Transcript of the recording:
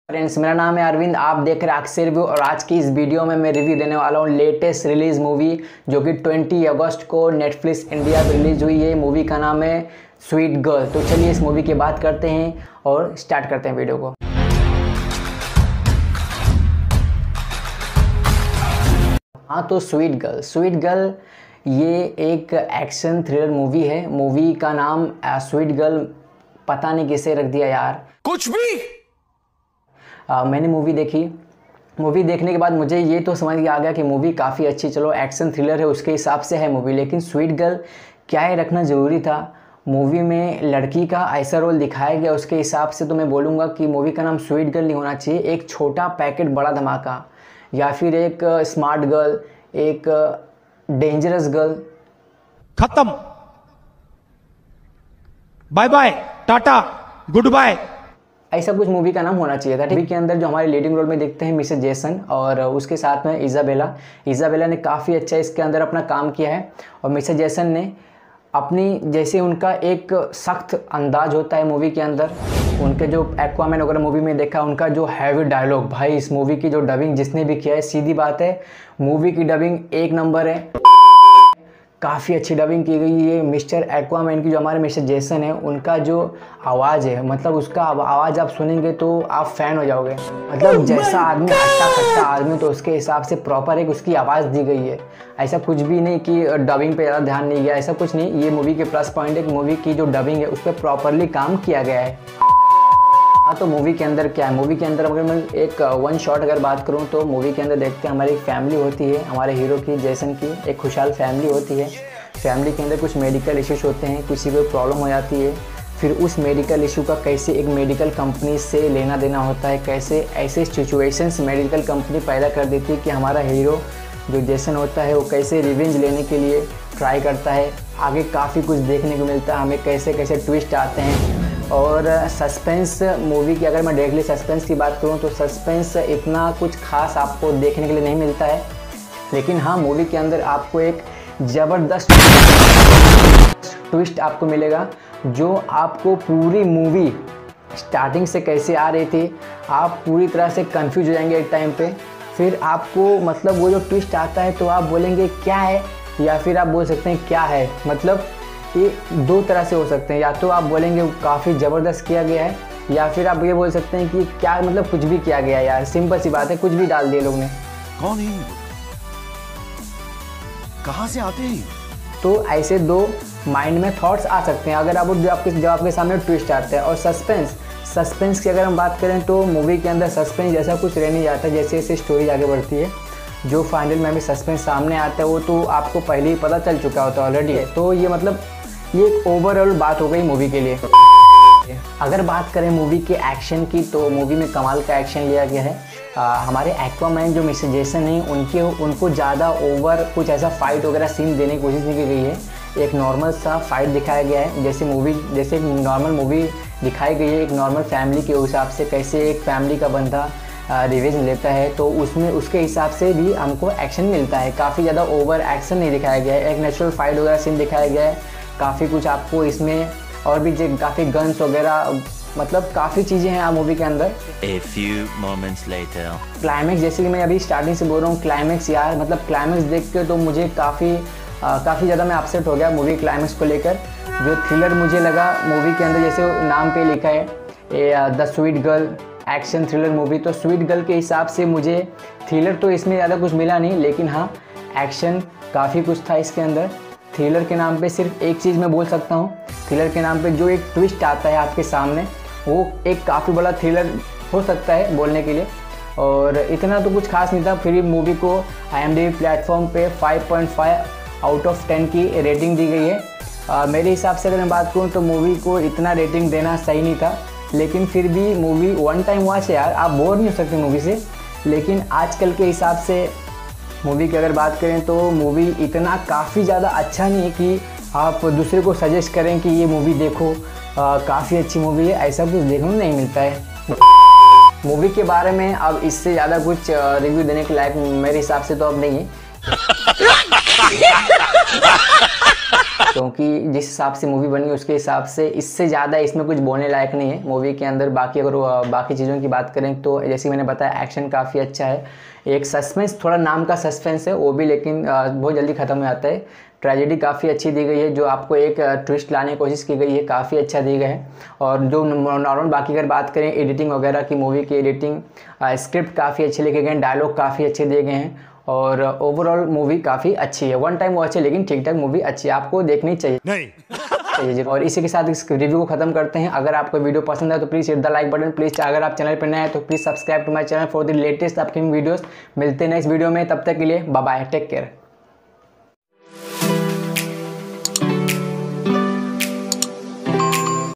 Friends, मेरा नाम है अरविंद। आप देख रहे हैं अक्सर रिव्यू और आज की इस वीडियो में मैं रिव्यू देने वाला हूँ लेटेस्ट रिलीज मूवी जो कि 20 अगस्त को नेटफ्लिक्स इंडिया पर रिलीज हुई है। मूवी का नाम है स्वीट गर्ल। तो चलिए इस मूवी की बात करते हैं और स्टार्ट करते हैं वीडियो को। हाँ, तो स्वीट गर्ल ये एक एक्शन थ्रिलर मूवी है। मूवी का नाम स्वीट गर्ल पता नहीं किसे रख दिया यार, कुछ भी। मैंने मूवी देखी। मूवी देखने के बाद मुझे ये तो समझ आ गया कि मूवी काफ़ी अच्छी, चलो एक्शन थ्रिलर है उसके हिसाब से है मूवी, लेकिन स्वीट गर्ल क्या है रखना ज़रूरी था। मूवी में लड़की का ऐसा रोल दिखाया गया उसके हिसाब से, तो मैं बोलूँगा कि मूवी का नाम स्वीट गर्ल नहीं होना चाहिए। एक छोटा पैकेट बड़ा धमाका, या फिर एक स्मार्ट गर्ल, एक डेंजरस गर्ल। खत्म, bye bye, tata, goodbye, ऐसा कुछ मूवी का नाम होना चाहिए था। टीवी के अंदर जो हमारे लीडिंग रोल में देखते हैं मिसेस जेसन, और उसके साथ में इज़ाबेला ने काफ़ी अच्छा इसके अंदर अपना काम किया है। और मिसेस जेसन ने अपनी, जैसे उनका एक सख्त अंदाज होता है मूवी के अंदर, उनके जो एक्वामैन वगैरह मूवी में देखा, उनका जो हैवी डायलॉग, भाई इस मूवी की जो डबिंग जिसने भी किया है, सीधी बात है मूवी की डबिंग एक नंबर है। काफ़ी अच्छी डबिंग की गई है। मिस्टर एक्वामैन की जो हमारे मिस्टर जेसन है, उनका जो आवाज़ है, मतलब उसका आवाज़ आप सुनेंगे तो आप फ़ैन हो जाओगे। मतलब जैसा आदमी हट्टा खट्टा आदमी, तो उसके हिसाब से प्रॉपर एक उसकी आवाज़ दी गई है। ऐसा कुछ भी नहीं कि डबिंग पे ज़्यादा ध्यान नहीं गया, ऐसा कुछ नहीं। ये मूवी के प्लस पॉइंट है कि मूवी की जो डबिंग है उस पर प्रॉपरली काम किया गया है। हाँ, तो मूवी के अंदर क्या है, मूवी के अंदर अगर मैं एक वन शॉट अगर बात करूँ तो मूवी के अंदर देखते हैं हमारी एक फैमिली होती है, हमारे हीरो की, जेसन की एक खुशहाल फैमिली होती है। फैमिली के अंदर कुछ मेडिकल इश्यूज होते हैं, किसी को प्रॉब्लम हो जाती है, फिर उस मेडिकल इशू का कैसे एक मेडिकल कंपनी से लेना देना होता है, कैसे ऐसे सिचुएशंस मेडिकल कंपनी पैदा कर देती है कि हमारा हीरो जो जेसन होता है वो कैसे रिवेंज लेने के लिए ट्राई करता है। आगे काफ़ी कुछ देखने को मिलता है हमें, कैसे कैसे ट्विस्ट आते हैं। और सस्पेंस मूवी की अगर मैं डायरेक्टली सस्पेंस की बात करूं तो सस्पेंस इतना कुछ खास आपको देखने के लिए नहीं मिलता है, लेकिन हाँ मूवी के अंदर आपको एक ज़बरदस्त ट्विस्ट आपको मिलेगा, जो आपको पूरी मूवी स्टार्टिंग से कैसे आ रही थी आप पूरी तरह से कंफ्यूज हो जाएंगे एक टाइम पे। फिर आपको मतलब वो जो ट्विस्ट आता है तो आप बोलेंगे क्या है, या फिर आप बोल सकते हैं क्या है। मतलब ये दो तरह से हो सकते हैं, या तो आप बोलेंगे काफ़ी ज़बरदस्त किया गया है, या फिर आप ये बोल सकते हैं कि क्या मतलब कुछ भी किया गया है यार, सिंपल सी बात है, कुछ भी डाल दिए लोग ने। कौन है, कहाँ से आते हैं? तो ऐसे दो माइंड में थॉट्स आ सकते हैं अगर आप जब आपके सामने ट्विस्ट आता है। और सस्पेंस की अगर हम बात करें तो मूवी के अंदर सस्पेंस जैसा कुछ रह नहीं जाता। जैसे जैसे स्टोरी आगे बढ़ती है, जो फाइनल में भी सस्पेंस सामने आता है वो तो आपको पहले ही पता चल चुका होता है ऑलरेडी। तो ये मतलब ये एक ओवरऑल बात हो गई मूवी के लिए। अगर बात करें मूवी के एक्शन की तो मूवी में कमाल का एक्शन लिया गया है। हमारे एक्वामैन जो मिस्टर जेसन है उनको ज़्यादा ओवर कुछ ऐसा फाइट वगैरह सीन देने की कोशिश नहीं की गई है। एक नॉर्मल सा फाइट दिखाया गया है, जैसे एक नॉर्मल मूवी दिखाई गई है, एक नॉर्मल फैमिली के हिसाब से कैसे एक फैमिली का बंदा रिवेंज लेता है, तो उसमें उसके हिसाब से भी हमको एक्शन मिलता है। काफ़ी ज़्यादा ओवर एक्शन नहीं दिखाया गया है, एक नेचुरल फाइट वगैरह सीन दिखाया गया है। काफ़ी कुछ आपको इसमें और भी काफ़ी गन्स वगैरह, मतलब काफ़ी चीज़ें हैं मूवी के अंदर। A few moments later. Climax, जैसे कि मैं अभी स्टार्टिंग से बोल रहा हूँ, क्लाइमैक्स यार, मतलब क्लाइमैक्स देख के तो मुझे काफ़ी ज़्यादा मैं अपसेट हो गया मूवी क्लाइमैक्स को लेकर। जो थ्रिलर मुझे लगा मूवी के अंदर, जैसे नाम पे लिखा है the sweet girl action thriller movie, तो स्वीट गर्ल के हिसाब से मुझे थ्रिलर तो इसमें ज़्यादा कुछ मिला नहीं, लेकिन हाँ एक्शन काफ़ी कुछ था इसके अंदर। थ्रिलर के नाम पे सिर्फ एक चीज़ मैं बोल सकता हूँ, थ्रिलर के नाम पे जो एक ट्विस्ट आता है आपके सामने, वो एक काफ़ी बड़ा थ्रिलर हो सकता है बोलने के लिए। और इतना तो कुछ खास नहीं था। फिर मूवी को IMDb प्लेटफॉर्म पे 5.5 आउट ऑफ 10 की रेटिंग दी गई है। मेरे हिसाब से अगर मैं बात करूँ तो मूवी को इतना रेटिंग देना सही नहीं था, लेकिन फिर भी मूवी वन टाइम वॉच है यार, आप बोर नहीं हो सकते मूवी से। लेकिन आजकल के हिसाब से मूवी की अगर बात करें तो मूवी इतना काफ़ी ज़्यादा अच्छा नहीं है कि आप दूसरे को सजेस्ट करें कि ये मूवी देखो, काफ़ी अच्छी मूवी है, ऐसा कुछ देखने को नहीं मिलता है। मूवी के बारे में अब इससे ज़्यादा कुछ रिव्यू देने के लायक मेरे हिसाब से तो अब नहीं है। क्योंकि जिस हिसाब से मूवी बनी उसके हिसाब से इससे ज़्यादा इसमें कुछ बोलने लायक नहीं है मूवी के अंदर। बाकी अगर बाकी चीज़ों की बात करें तो जैसे मैंने बताया एक्शन काफ़ी अच्छा है, एक सस्पेंस, थोड़ा नाम का सस्पेंस है वो भी, लेकिन बहुत जल्दी ख़त्म हो जाता है। ट्रेजेडी काफ़ी अच्छी दी गई है, जो आपको एक ट्विस्ट लाने की कोशिश की गई है काफ़ी अच्छा दी गया है। और जो नॉर्मल बाकी अगर बात करें एडिटिंग वगैरह की, मूवी की एडिटिंग, स्क्रिप्ट काफ़ी अच्छे लिखे गए हैं, डायलॉग काफ़ी अच्छे दिए गए हैं और ओवरऑल मूवी काफ़ी अच्छी है। वन टाइम वॉच है लेकिन ठीक ठाक मूवी अच्छी है, आपको देखनी चाहिए नहीं। और इसी के साथ इस रिव्यू को खत्म करते हैं। अगर आपको वीडियो पसंद है तो please hit the like button, please अगर आप चैनल पर नए हैं तो please subscribe to my channel for the latest upcoming videos. मिलते हैं नेक्स्ट वीडियो में, तब तक के लिए बाय बाय, टेक केयर।